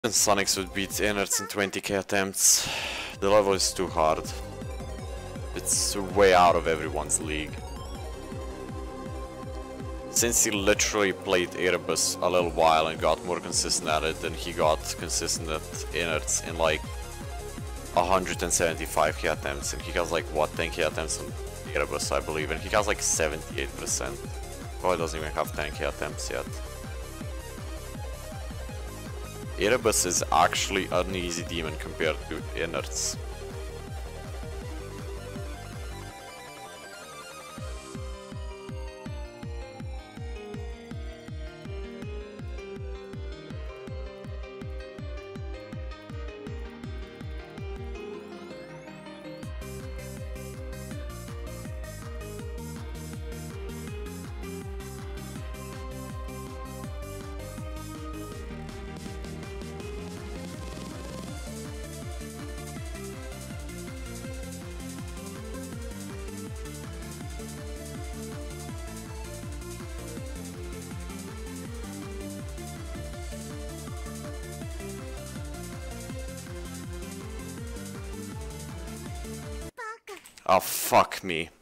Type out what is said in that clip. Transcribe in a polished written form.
And Sonics would beat Innards in 20k attempts. The level is too hard. It's way out of everyone's league. Since he literally played Erebus a little while and got more consistent at it, then he got consistent at Innards in like 175k attempts, and he has like what, 10k attempts on Erebus, I believe, and he has like 78%. Probably doesn't even have 10k attempts yet. Erebus is actually an easy demon compared to Innards. Oh, fuck me.